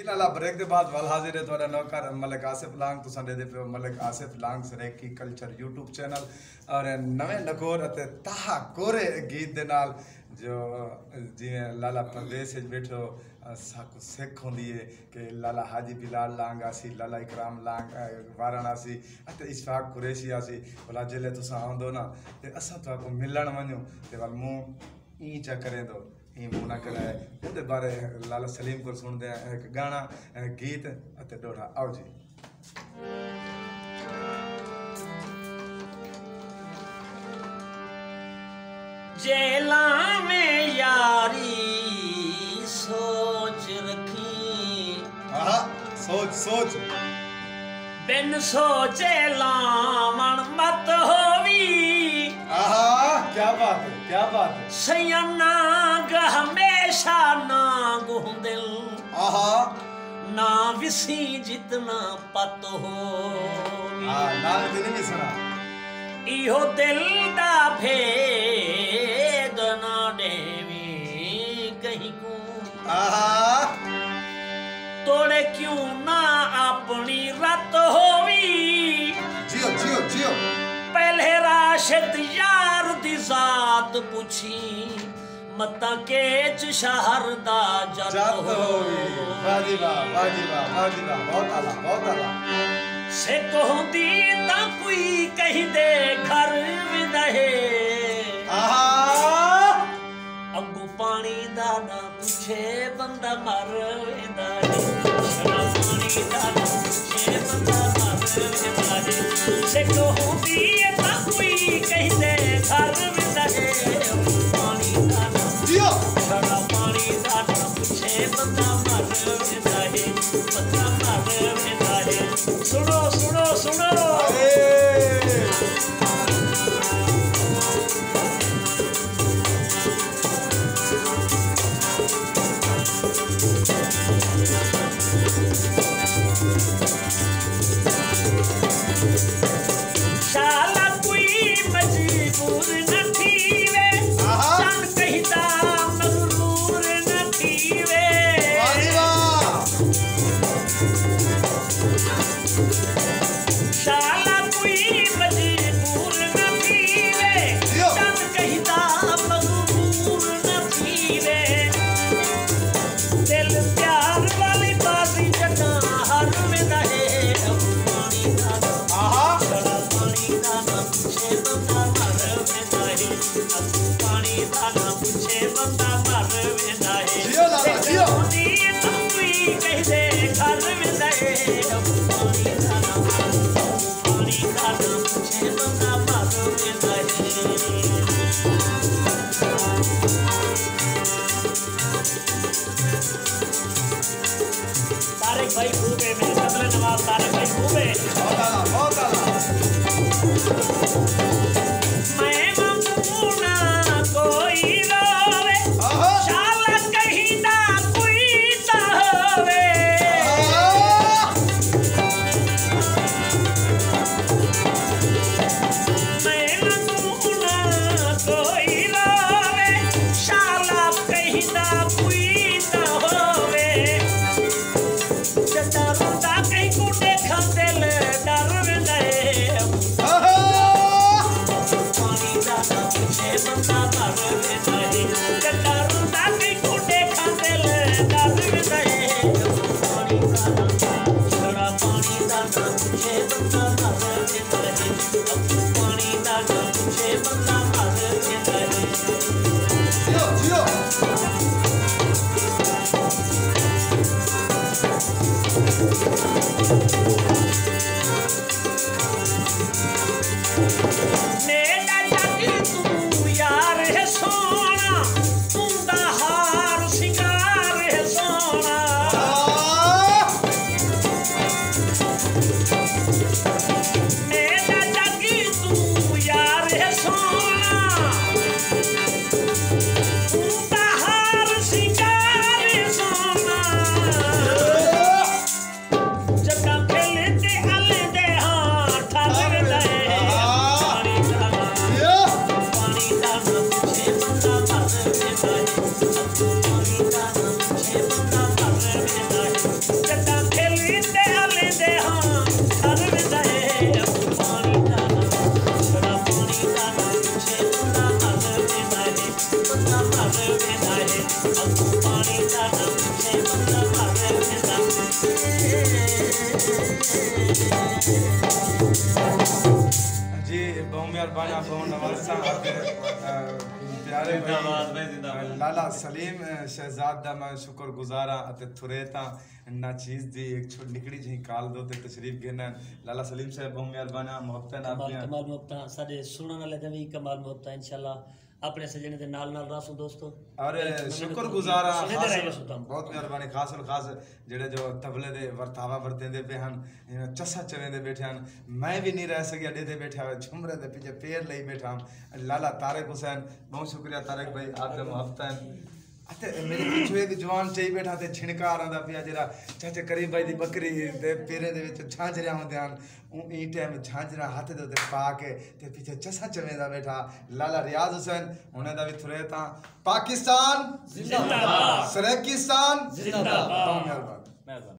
लाला break के बाद वल हाजिर है थोड़ा नौकर मलिक आसिफ लांग तुसां दे पे मलिक आसिफ लांग सरेकी कल्चर यूट्यूब चैनल और नवे नकोर अते ताहा कोरे गीत दे नाल जो जिवें लाला परदेस विच बैठो साकु सिख होंदी है कि लाला हाजी बिलाल लांग आसी लाला इकराम लांग वाराणसी अते इशफाक कुरैशी आसी भला जेले तुसां आंदो ना ते असां तुहाको मिलण वञो ते वल मूं ई चा करें दो मुना करा है उनके बारे लाला सलीम को सुनते हैं एक गाना गीत अते डोड़ा आओ जी। जेला में यारी सोच रखी सोच सोच बिन सोचे लावण मत होवी। क्या बात है क्या बात है। सैयना हमेशा नाग दिल ना विसी जितना पत हो इहो दिल दा भेद ना देवी कहीं को तोड़े क्यों ना अपनी रत होवी। जियो जियो जियो पहले राशिद यार दी जात पूछी मता केच शहर दा जत होवी। वाजी वाह वाजी वाह वाजी वाह बहुत आला बहुत आला। से कहंदी ता कोई कहीं दे घर विदहे अगू पानी दा ना पूछे बंदा मर वेंदा पानी दा ना पूछे बंदा मर वेंदा से कहंदी ता कोई कहीं दे घर विदहे पानी दा ना छड़ा पानी दा ना पूछे बंदा मर वेंदा बंदा मर वेंदा। सुनो सुनो सुनो शाला कोई मजबूर न थीवे सन कहता मगरूर न थीवे। शाला कोई मजबूर न थीवे सन कहता मगरूर न थीवे। दिल प्यार वाली बाजी जटा हर वेंदा है पानी दा छड़ा पानी दा ना पूछे बंदा मर वेंदा है पानी दा ना पूछे बंदा मर वेंदा है। जियो लाला जियो कोई कह दे घर वेंदा है पानी दा ना पूछे बंदा मर वेंदा है। तारिक भाई खूबे में कदर नवाज तारिक भाई खूबे बहुत आला बहुत आला। मैं मंगूना कोई रोवे शाला कहीं ना कोई तावे। मैं मंगूना कोई रोवे शाला कहीं ना कोई तावे। डरदा कहीं को देखा दिल डर गए पानी दा ना पूछे बंदा मर वेंदा है। डरदा कहीं को देखा दिल डर गए पानी दा ना छड़ा पानी दा ना पूछे बंदा मर वेंदा है पानी दा ना पूछे बंदा मर वेंदा है। जियो जियो मेरा जग तू यार है सोना तुंदा हार सिंगार है सोना। मेरा जग तू यार है सोना तुंदा हार सिंगार है सोना। मेहरबानी बहुत नवाज़ा प्यारे भाई लाला सलीम शहजाद दा मैं शुक्रगुजार हाँ ते थुरेता ना चीज़ दी एक छोट निकड़ी जी काल दो ते तशरीफ गिरना लाला सलीम साहब बहुत मेहरबानी मोहब्बत आप कमाल मोहब्बत साडे सुनने वाले दा भी कमाल मोहब्बत इंशाल्लाह अपने सजने दे नाल रासू दोस्तों और शुक्रगुजार बहुत मेहरबानी खास और खास जेड़े जो तबले दे वर्तावा वर्तेंदे पे हन चसा चवेंदे बैठे हन मैं भी नहीं रह सकिया डेदे बैठा हुआ झुमरे दे पीछे पैर लई बैठा लाला तारिक हुसैन बहुत शुक्रिया तारिक भाई आपके मोहब्बत है अते मेरे पिछू एक जवान चाहिए बैठा ते छिणकार आंदा पिया जेड़ा चाचे करीम भाई दी बकरी दे पेरे दे विच झांझरिया होंदे हन ई टाइम झांझरा हाथ दे उते पा के ते पीछे चसा चवेंदा बैठा लाला रियाज हुसैन उन्हें दा भी थुरे ता पाकिस्तान जिंदाबाद सरेकिस्तान जिंदाबाद।